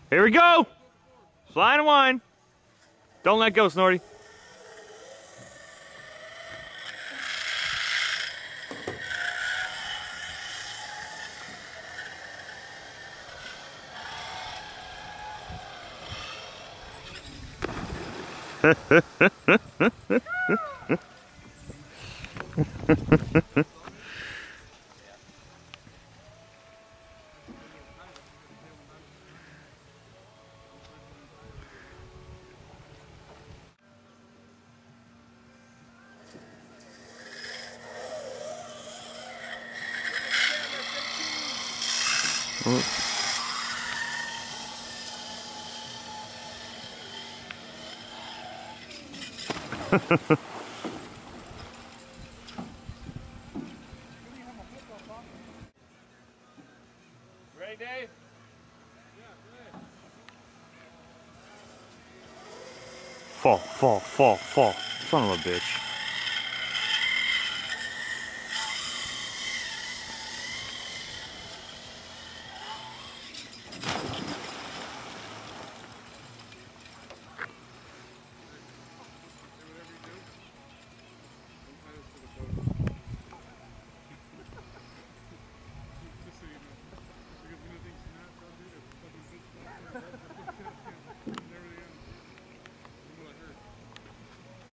Here we go. Slide and wind. Don't let go, Snorty. Ready, Dave? Fall, fall, fall, fall. Son of a bitch.